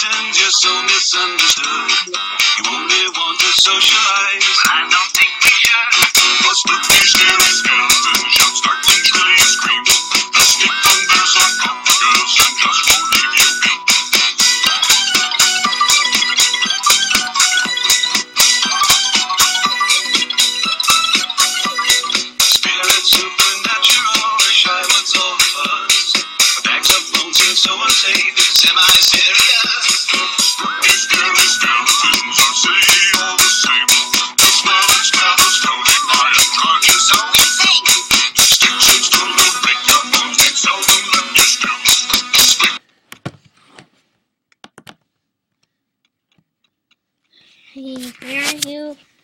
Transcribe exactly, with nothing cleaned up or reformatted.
friends, you're so misunderstood. You only want to socialize, but I don't think we should. The spooky, scary skeletons shout startling, shrilly screams. The sneak from their sarcophagus and just won't leave you be. Spirit supernatural, shy what's all the buzz. A bags of bones seem so unsafe, it's semi-serious. Spooky, scary skeletons are silly all the same. The smell and smell is floating by and drunken, so insane. Stitches to the break your bones, they seldom let you still. Hey, where are you?